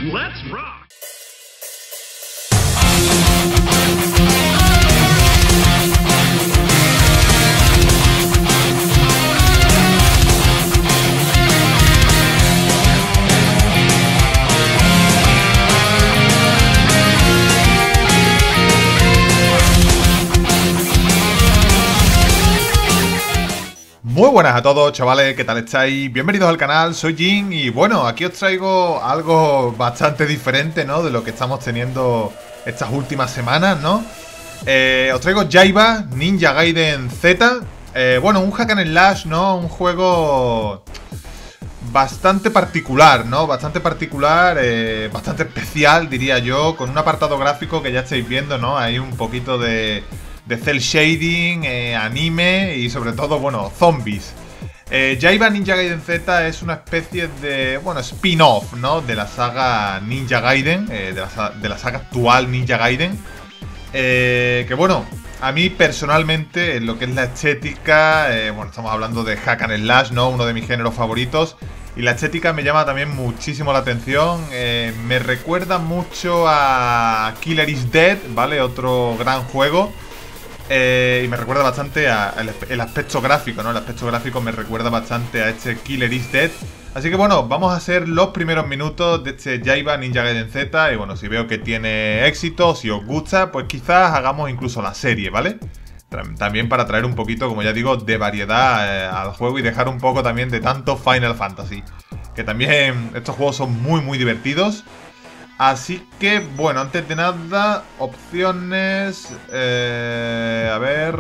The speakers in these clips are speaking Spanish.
Let's rock! Muy buenas a todos, chavales, ¿qué tal estáis? Bienvenidos al canal, soy Jin y bueno, aquí os traigo algo bastante diferente, ¿no? De lo que estamos teniendo estas últimas semanas, ¿no? Os traigo Jaiba Ninja Gaiden Z. Bueno, un hack and slash, ¿no? Un juego bastante particular, ¿no? Bastante particular, bastante especial, diría yo, con un apartado gráfico que ya estáis viendo, ¿no? Hay un poquito de cel shading, anime y sobre todo, bueno, zombies. Jaiba Ninja Gaiden Z es una especie de, bueno, spin-off, ¿no? De la saga Ninja Gaiden, de la saga actual Ninja Gaiden. Que bueno, a mí personalmente, en lo que es la estética, bueno, estamos hablando de hack and slash, ¿no? Uno de mis géneros favoritos. Y la estética me llama también muchísimo la atención. Me recuerda mucho a Killer is Dead, ¿vale? Otro gran juego. Y me recuerda bastante el aspecto gráfico, ¿no? El aspecto gráfico me recuerda bastante a este Killer is Dead. Así que bueno, vamos a hacer los primeros minutos de este Jaiba Ninja Gaiden Z. Y bueno, si veo que tiene éxito, si os gusta, pues quizás hagamos incluso la serie, ¿vale? También para traer un poquito, como ya digo, de variedad al juego y dejar un poco también de tanto Final Fantasy. Que también estos juegos son muy divertidos. Así que, bueno, antes de nada, opciones, a ver,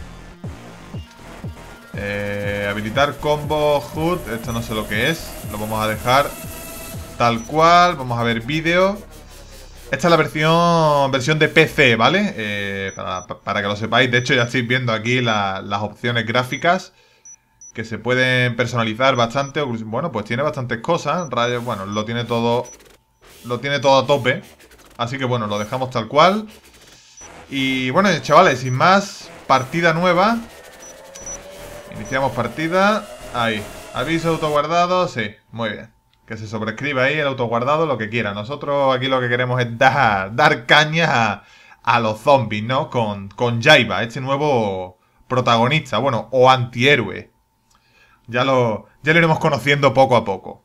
habilitar combo HUD, esto no sé lo que es, lo vamos a dejar tal cual, vamos a ver vídeo. Esta es la versión de PC, ¿vale? Para que lo sepáis, de hecho ya estáis viendo aquí las opciones gráficas que se pueden personalizar bastante, bueno, pues tiene bastantes cosas, bueno, lo tiene todo a tope. Así que bueno, lo dejamos tal cual. Y bueno, chavales, sin más, partida nueva. Iniciamos partida. Ahí, aviso autoguardado. Sí, muy bien. Que se sobrescriba ahí el autoguardado, lo que quiera. Nosotros aquí lo que queremos es dar caña a los zombies, ¿no? Con Jaiba, este nuevo protagonista. Bueno, o antihéroe. Ya lo iremos conociendo poco a poco.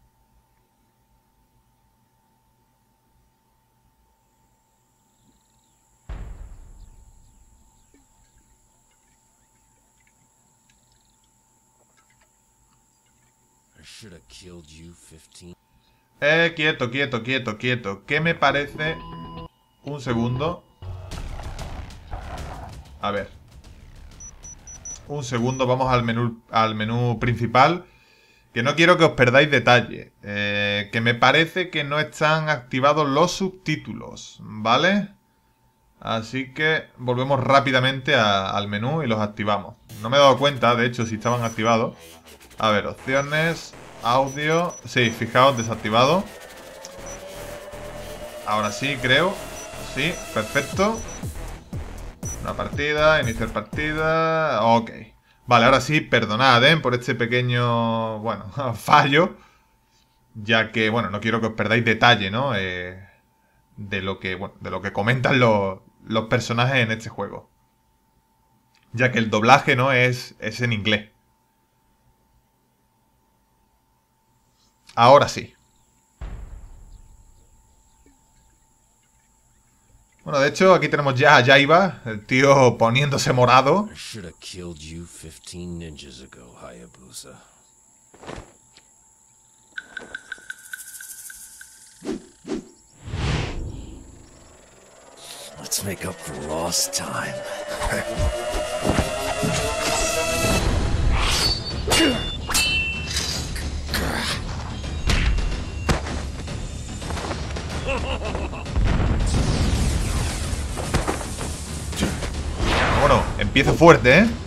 Quieto. ¿Qué me parece? Un segundo. A ver. Un segundo, vamos al menú principal. Que no quiero que os perdáis detalle. Que me parece que no están activados los subtítulos, ¿vale? Así que volvemos rápidamente al menú y los activamos. No me he dado cuenta, de hecho, si estaban activados. A ver, opciones, audio. Sí, fijaos, desactivado. Ahora sí, creo. Sí, perfecto. Una partida, iniciar partida. Ok. Vale, ahora sí, perdonad, por este pequeño, bueno, fallo. Ya que, bueno, no quiero que os perdáis detalle, ¿no? De lo que comentan los personajes en este juego. Ya que el doblaje, ¿no? Es en inglés. Ahora sí. Bueno, de hecho, aquí tenemos ya a Jaiba, el tío poniéndose morado. Let's make up for lost time. Bueno, empieza fuerte, ¿eh?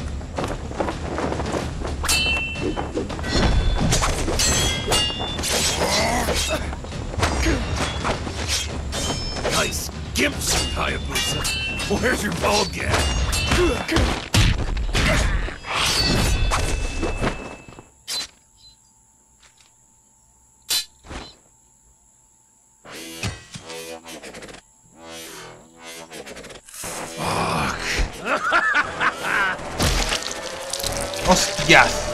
Nice gimps, Hayabusa. Where's your ball gag? ¡Hostias!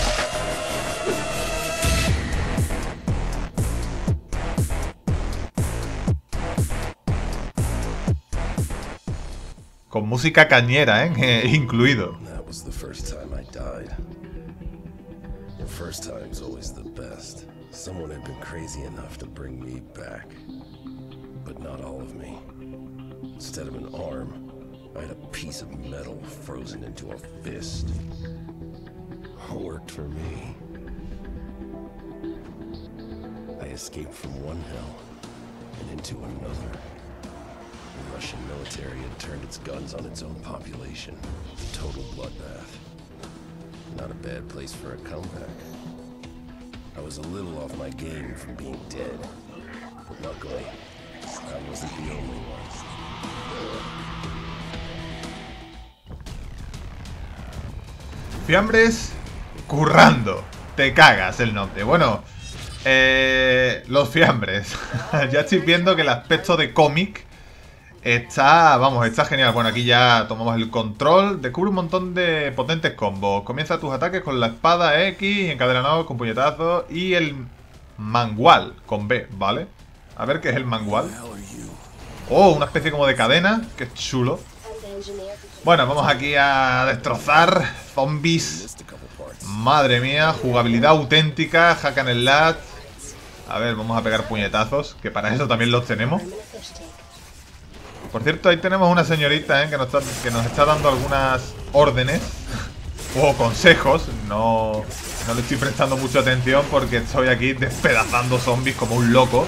Con música cañera, incluido. That was the first time I died. The first time's always the best. Someone had been crazy enough to bring me back. But not all of me. Instead of an arm, I had a piece of metal frozen into a fist. Worked for me. I escaped from one hell and into another. The Russian military had turned its guns on its own population. Total bloodbath. Not a bad place for a comeback. I was a little off my game from being dead. But luckily, I wasn't the only one. Fiambres currando. Te cagas el nombre. Bueno, los fiambres. Ya estoy viendo que el aspecto de cómic está, vamos, está genial. Bueno, aquí ya tomamos el control. Descubre un montón de potentes combos. Comienza tus ataques con la espada X, encadenado con puñetazos y el mangual con B, ¿vale? A ver qué es el mangual. Oh, una especie como de cadena. Qué chulo. Bueno, vamos aquí a destrozar zombies. Madre mía, jugabilidad auténtica, hack and slash. A ver, vamos a pegar puñetazos, que para eso también los tenemos. Por cierto, ahí tenemos una señorita que nos está dando algunas órdenes o consejos. No le estoy prestando mucha atención porque estoy aquí despedazando zombies como un loco.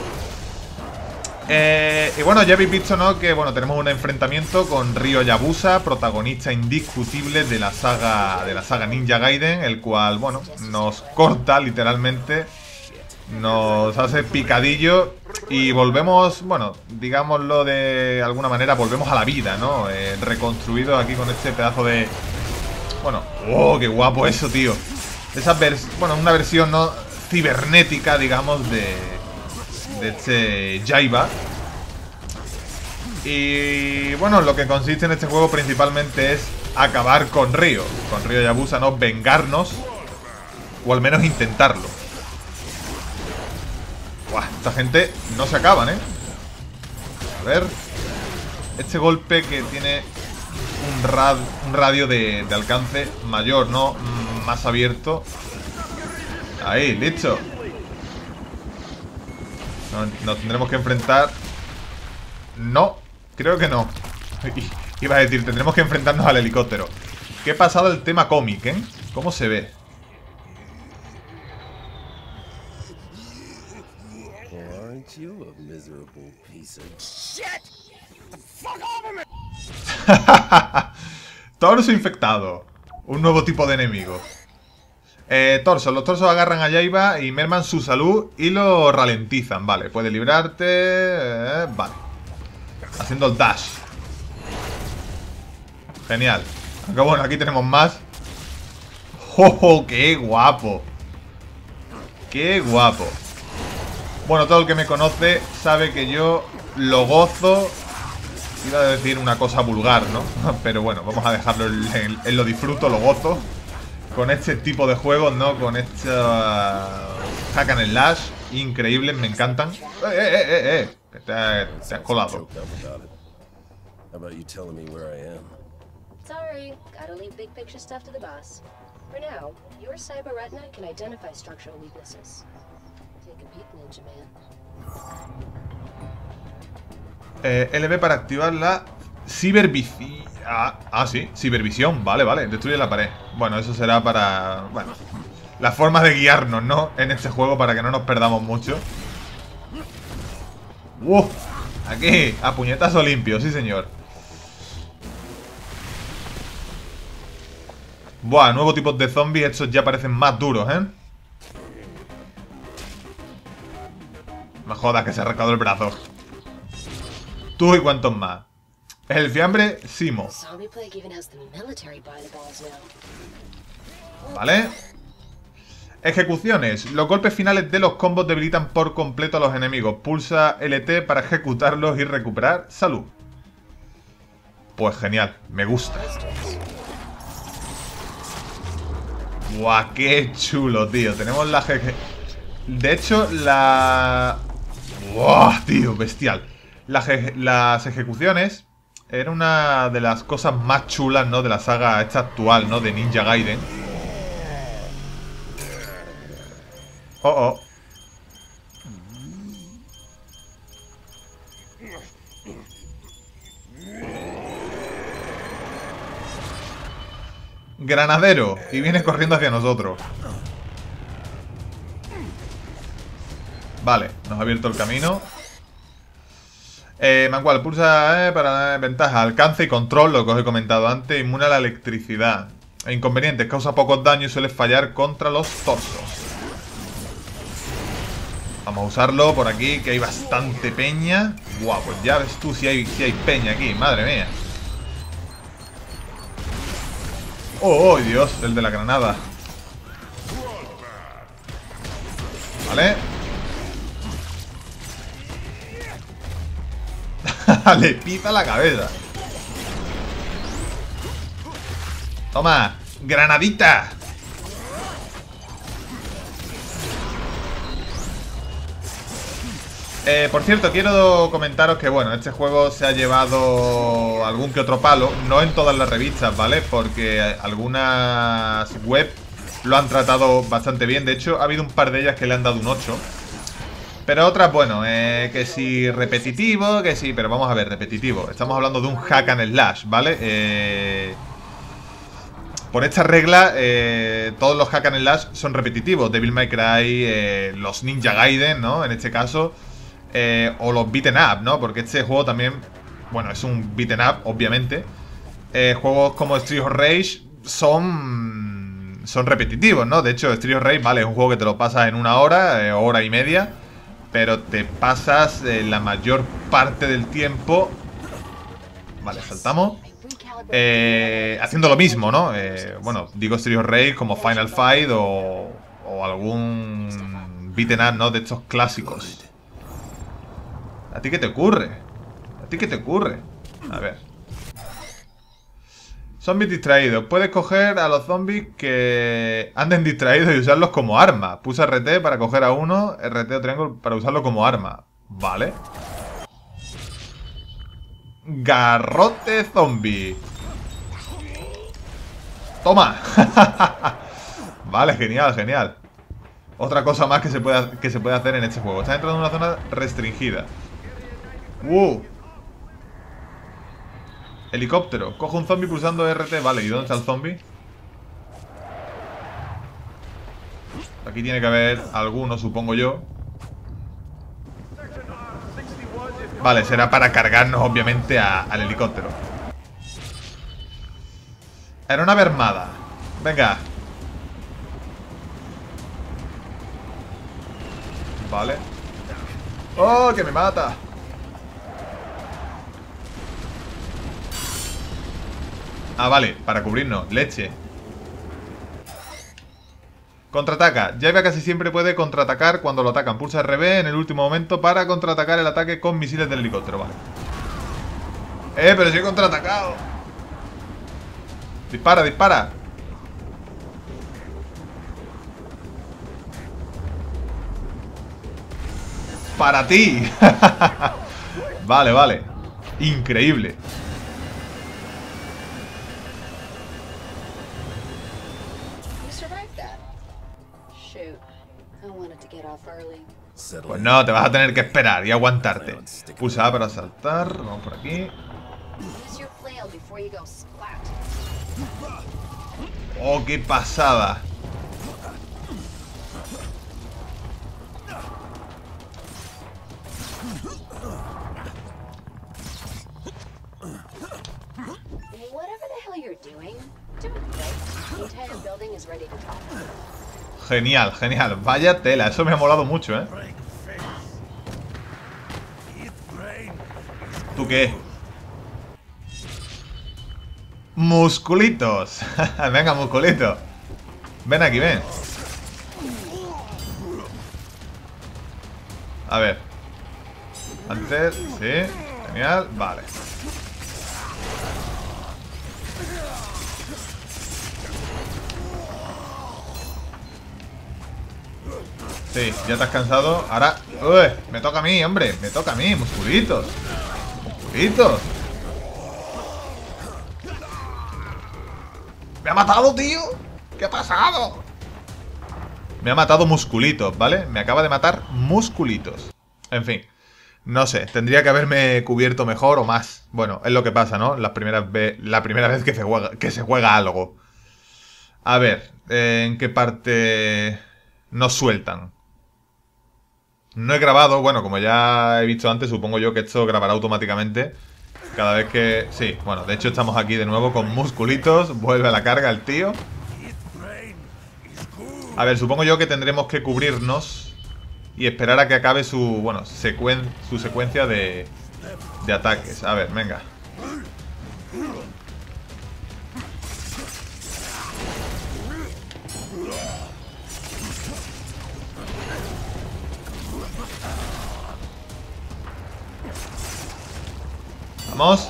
Y bueno, ya habéis visto, ¿no? Que bueno, tenemos un enfrentamiento con Ryo Yabusa, protagonista indiscutible de la saga Ninja Gaiden, el cual, bueno, nos corta literalmente, nos hace picadillo y volvemos, bueno, digámoslo de alguna manera, volvemos a la vida, ¿no? Reconstruido aquí con este pedazo de... Bueno, ¡oh, qué guapo eso, tío! Bueno, una versión, ¿no? Cibernética, digamos, de este Jaiba. Y bueno, lo que consiste en este juego principalmente es acabar con Ryo Yabusa, ¿no? Vengarnos, o al menos intentarlo. Buah, esta gente no se acaban, ¿eh? A ver. Este golpe que tiene un radio de alcance mayor, ¿no? Más abierto. Ahí, listo. Nos tendremos que enfrentar. No, creo que no. Iba a decir, tendremos que enfrentarnos al helicóptero. ¿Qué ha pasado el tema cómic, eh? ¿Cómo se ve? Torso infectado. Un nuevo tipo de enemigo. Torsos. Los torsos agarran a Jaiba y merman su salud y lo ralentizan. Vale, puede librarte. Vale. Haciendo el dash. Genial. Aunque bueno, aquí tenemos más. ¡Oh, qué guapo! ¡Qué guapo! Bueno, todo el que me conoce sabe que yo lo gozo. Iba a decir una cosa vulgar, ¿no? Pero bueno, vamos a dejarlo en lo disfruto, lo gozo. Con este tipo de juegos, ¿no? Con esta hack and slash increíbles, me encantan. Que te has colado. Sorry, gotta leave big picture stuff to the boss. For now, your cyber retina can identify structural weaknesses. Take a peek, Ninja Man. LB para activar la cibervisión. Sí, cibervisión. Vale, vale. Destruye la pared. Bueno, eso será para... Bueno, la forma de guiarnos, ¿no? En este juego para que no nos perdamos mucho. Aquí, a puñetazo limpio, sí señor. Buah, nuevos tipos de zombies. Estos ya parecen más duros, ¿eh? No jodas que se ha arrancado el brazo. Tú y cuantos más. El fiambre Simo. Vale. Ejecuciones. Los golpes finales de los combos debilitan por completo a los enemigos. Pulsa LT para ejecutarlos y recuperar salud. Pues genial, me gusta. Buah, qué chulo, tío. Tenemos la de hecho, la... Buah, tío, bestial. Las ejecuciones era una de las cosas más chulas, ¿no? De la saga esta actual, ¿no? De Ninja Gaiden. Oh, oh. Granadero. Y viene corriendo hacia nosotros. Vale, nos ha abierto el camino. Mangual, pulsa para ventaja, alcance y control, lo que os he comentado antes. Inmune a la electricidad. Inconvenientes, causa pocos daños y suele fallar contra los torsos. Vamos a usarlo por aquí, que hay bastante peña. Guau, pues ya ves tú si hay peña aquí, madre mía. Oh, Dios, el de la granada. Vale. Le pisa la cabeza. Toma, granadita. Por cierto, quiero comentaros que, bueno, este juego se ha llevado algún que otro palo. No en todas las revistas, ¿vale? Porque algunas web lo han tratado bastante bien. De hecho, ha habido un par de ellas que le han dado un 8. Pero otras, bueno, que si repetitivo, que sí, pero vamos a ver, repetitivo. Estamos hablando de un hack and slash, ¿vale? Por esta regla, todos los hack and slash son repetitivos. Devil May Cry, los Ninja Gaiden, ¿no? En este caso, o los beaten up, ¿no? Porque este juego también, bueno, es un beaten up, obviamente. Juegos como Street of Rage son repetitivos, ¿no? De hecho, Street of Rage, vale, es un juego que te lo pasas en una hora, hora y media. Pero te pasas la mayor parte del tiempo. Vale, saltamos. Haciendo lo mismo, ¿no? Bueno, digo Street of Rage como Final Fight o algún beaten up, ¿no? De estos clásicos. ¿A ti qué te ocurre? ¿A ti qué te ocurre? A ver. Zombies distraídos. Puedes coger a los zombies que anden distraídos y usarlos como arma. Pulsa RT para coger a uno, RT o triángulo para usarlo como arma. Vale. Garrote zombie. Toma. Vale, genial, genial. Otra cosa más que se puede hacer en este juego. Estás entrando en una zona restringida. Helicóptero. Cojo un zombie pulsando RT. Vale, ¿y dónde está el zombie? Aquí tiene que haber alguno, supongo yo. Vale, será para cargarnos, obviamente, al helicóptero. Aeronave armada. Venga. Vale. ¡Oh, que me mata! Ah, vale, para cubrirnos. Leche. Contraataca. Jaiba casi siempre puede contraatacar cuando lo atacan. Pulsa RB en el último momento para contraatacar el ataque con misiles del helicóptero. Vale. Pero si he contraatacado. Dispara, dispara. Para ti. Vale, vale. Increíble. Pues no, te vas a tener que esperar y aguantarte. Pulsa A para saltar. Vamos por aquí. Oh, qué pasada. Genial, genial. Vaya tela, eso me ha molado mucho, ¿eh? ¿Tú qué? Musculitos. Venga, musculito. Ven aquí, ven. A ver. Antes, sí. Genial, vale. Sí, ya te has cansado. Ahora... ¡Uy! Me toca a mí, hombre. Me toca a mí, musculitos. Musculitos. ¡Me ha matado, tío! ¿Qué ha pasado? Me ha matado musculitos, ¿vale? Me acaba de matar musculitos. En fin. No sé, tendría que haberme cubierto mejor o más. Bueno, es lo que pasa, ¿no? La primera vez que se juega algo. A ver, ¿en qué parte nos sueltan? No he grabado, bueno, como ya he visto antes, supongo yo que esto grabará automáticamente cada vez que... Sí, bueno, de hecho estamos aquí de nuevo con musculitos. Vuelve a la carga el tío. A ver, supongo yo que tendremos que cubrirnos y esperar a que acabe su, bueno, su secuencia de ataques. A ver, venga. Vamos.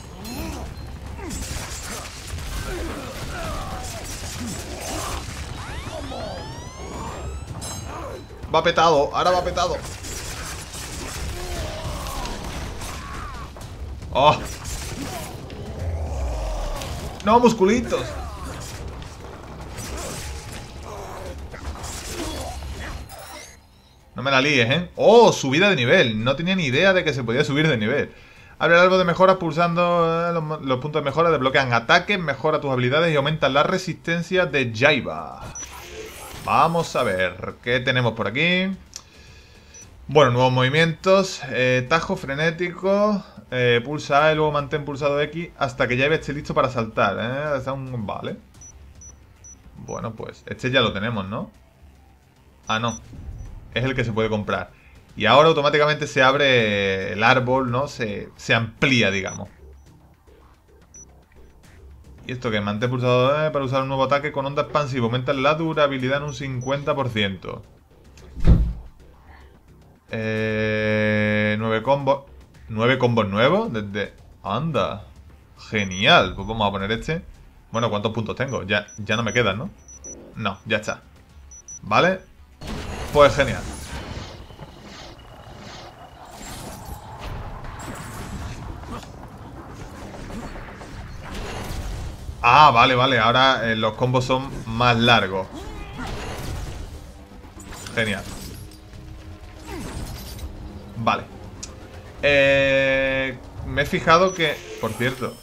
Va petado, ahora va petado. ¡Oh! ¡No, musculitos! No me la líes, ¿eh? ¡Oh! Subida de nivel. No tenía ni idea de que se podía subir de nivel. Abre el árbol de mejora pulsando los puntos de mejora. Desbloquean ataques, mejora tus habilidades y aumentan la resistencia de Jaiba. Vamos a ver. ¿Qué tenemos por aquí? Bueno, nuevos movimientos. Tajo frenético. Pulsa A y luego mantén pulsado X hasta que Jaiba esté listo para saltar. Vale. Bueno, pues este ya lo tenemos, ¿no? Ah, no. Es el que se puede comprar. Y ahora automáticamente se abre el árbol, ¿no? Se amplía, digamos. ¿Y esto qué? Mantén pulsado para usar un nuevo ataque con onda expansiva. Aumenta la durabilidad en un 50%. 9 combos. 9 combos nuevos desde... ¡Anda! Genial. Pues vamos a poner este. Bueno, ¿cuántos puntos tengo? Ya no me quedan, ¿no? No, ya está. ¿Vale? Pues genial. Ah, vale, vale. Ahora los combos son más largos. Genial. Vale. Me he fijado que... Por cierto.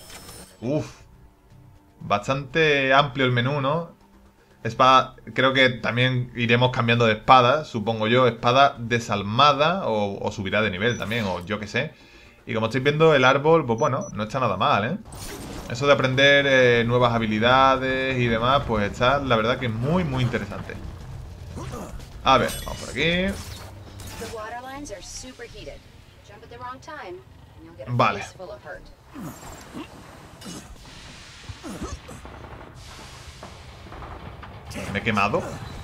Bastante amplio el menú, ¿no? Espada... Creo que también iremos cambiando de espada. Supongo yo. Espada desalmada. O subirá de nivel también. O yo qué sé. Y como estáis viendo, el árbol, pues bueno, no está nada mal, ¿eh? Eso de aprender nuevas habilidades y demás, pues está, la verdad, que es muy, muy interesante. A ver, vamos por aquí. Vale. Me he quemado.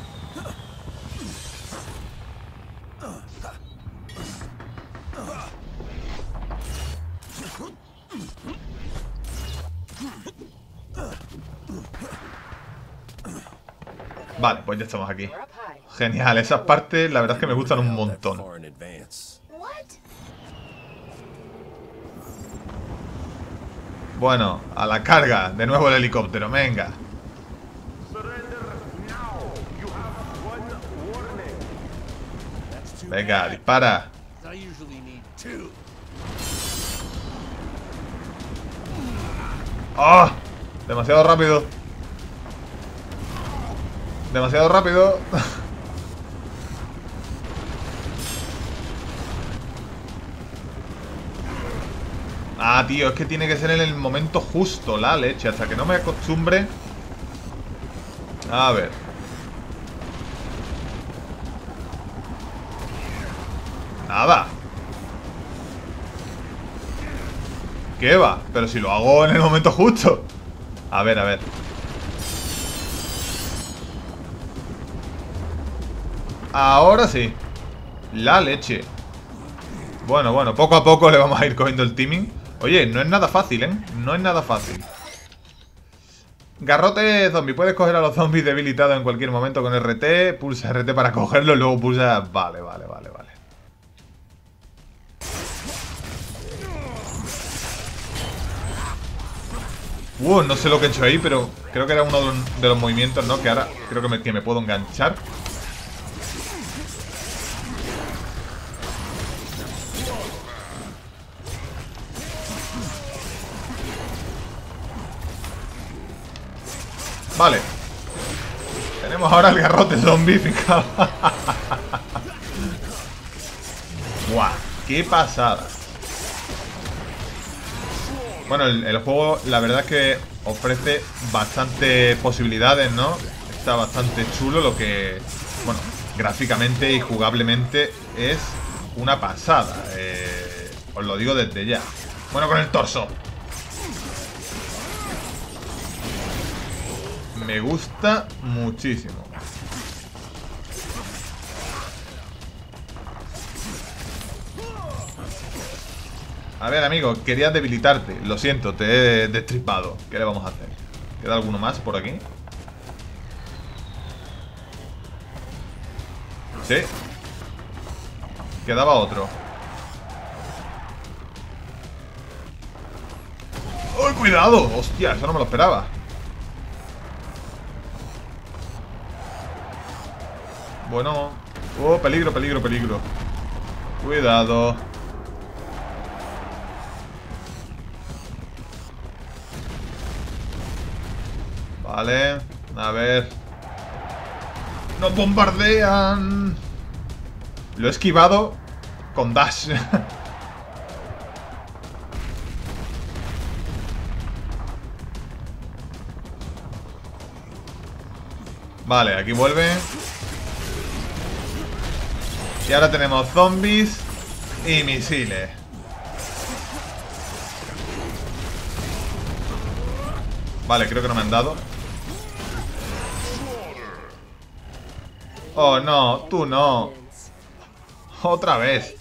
Vale, pues ya estamos aquí. Genial, esas partes la verdad es que me gustan un montón. Bueno, a la carga. De nuevo el helicóptero, venga. Venga, dispara. ¡Oh! Demasiado rápido. Demasiado rápido. Ah, tío, es que tiene que ser en el momento justo, la leche. Hasta que no me acostumbre. A ver. Nada. ¿Qué va? Pero si lo hago en el momento justo. A ver, a ver. Ahora sí. La leche. Bueno, bueno, poco a poco le vamos a ir cogiendo el timing. Oye, no es nada fácil, ¿eh? No es nada fácil. Garrote zombie. Puedes coger a los zombies debilitados en cualquier momento con RT. Pulsa RT para cogerlo y luego pulsa... Vale. No sé lo que he hecho ahí, pero creo que era uno de los movimientos, ¿no? Que ahora creo que me puedo enganchar. Vale. Tenemos ahora el garrote zombie, fijaos. Buah, qué pasada. Bueno, el juego la verdad es que ofrece bastantes posibilidades, ¿no? Está bastante chulo lo que... Bueno, gráficamente y jugablemente es una pasada. Os lo digo desde ya. Bueno, con el torso. Me gusta muchísimo. A ver, amigo, quería debilitarte. Lo siento, te he destripado. ¿Qué le vamos a hacer? ¿Queda alguno más por aquí? Sí. Quedaba otro. ¡Oh, cuidado! ¡Hostia! Eso no me lo esperaba. Bueno. ¡Oh, peligro! Cuidado. Vale, a ver. ¡Nos bombardean! Lo he esquivado con dash. Vale, aquí vuelve. Y ahora tenemos zombies y misiles. Vale, creo que no me han dado. Oh, no, tú no. Otra vez.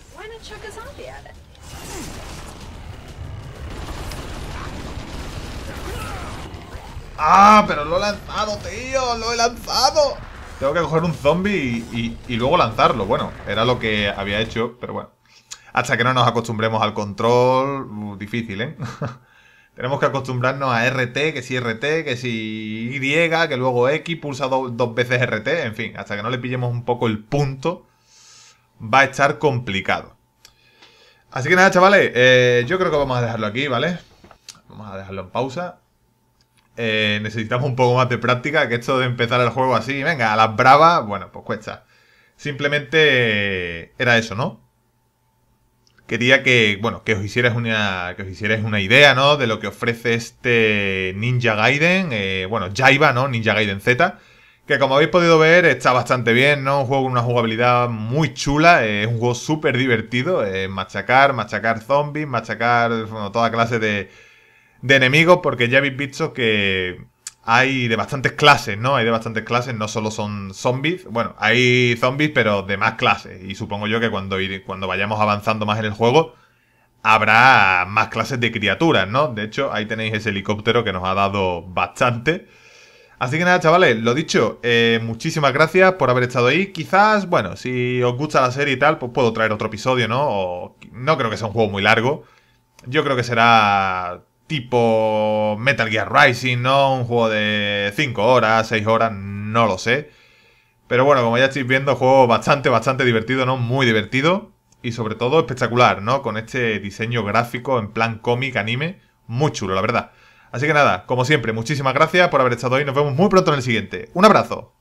¡Ah! Pero lo he lanzado, tío. Lo he lanzado. Tengo que coger un zombie y luego lanzarlo. Bueno, era lo que había hecho, pero bueno. Hasta que no nos acostumbremos al control. Difícil, ¿eh? Tenemos que acostumbrarnos a RT, que si RT, que si Y, que luego X, pulsa dos veces RT. En fin, hasta que no le pillemos un poco el punto, va a estar complicado. Así que nada, chavales, yo creo que vamos a dejarlo aquí, ¿vale? Vamos a dejarlo en pausa. Necesitamos un poco más de práctica, que esto de empezar el juego así, venga, a las bravas, bueno, pues cuesta. Simplemente era eso, ¿no? Quería que, bueno, que os hicierais una idea, ¿no? De lo que ofrece este Ninja Gaiden, bueno, Yaiba, ¿no? Ninja Gaiden Z, que como habéis podido ver está bastante bien, ¿no? Un juego con una jugabilidad muy chula, es un juego súper divertido, machacar zombies, machacar, bueno, toda clase de enemigos, porque ya habéis visto que hay de bastantes clases, ¿no? Hay de bastantes clases, no solo son zombies. Bueno, hay zombies, pero de más clases. Y supongo yo que cuando vayamos avanzando más en el juego, habrá más clases de criaturas, ¿no? De hecho, ahí tenéis ese helicóptero que nos ha dado bastante. Así que nada, chavales, lo dicho, muchísimas gracias por haber estado ahí. Quizás, bueno, si os gusta la serie y tal, pues puedo traer otro episodio, ¿no? O, no creo que sea un juego muy largo. Yo creo que será tipo Metal Gear Rising, ¿no? Un juego de 5 horas, 6 horas, no lo sé. Pero bueno, como ya estáis viendo, juego bastante divertido, ¿no? Muy divertido. Y sobre todo espectacular, ¿no? Con este diseño gráfico en plan cómic, anime. Muy chulo, la verdad. Así que nada, como siempre, muchísimas gracias por haber estado ahí. Nos vemos muy pronto en el siguiente. Un abrazo.